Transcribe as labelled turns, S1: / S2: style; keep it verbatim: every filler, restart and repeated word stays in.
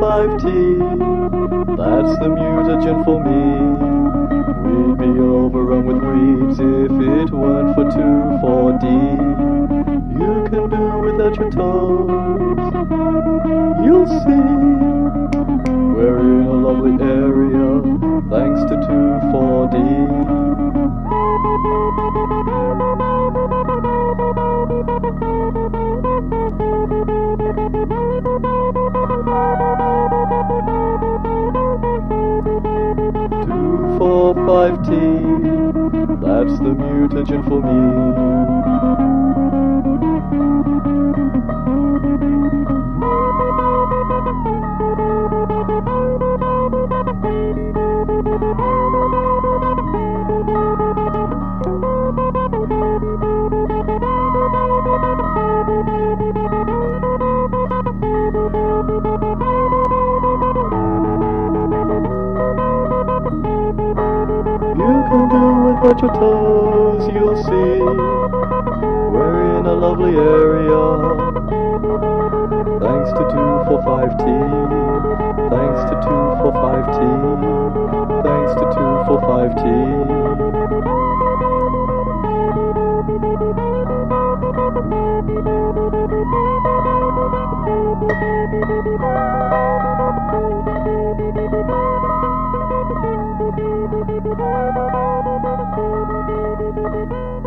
S1: five T. That's the mutagen for me. We'd be overrun with weeds if it weren't for two four D. You can do without your toes. You'll see. We're in a lovely area, thanks to two four D. two four five T, that's the mutagen for me. You can do without your toes, you'll see. We're in a lovely area, thanks to two four five T. Thanks to two four five T. Thanks to two four five T. Thank you.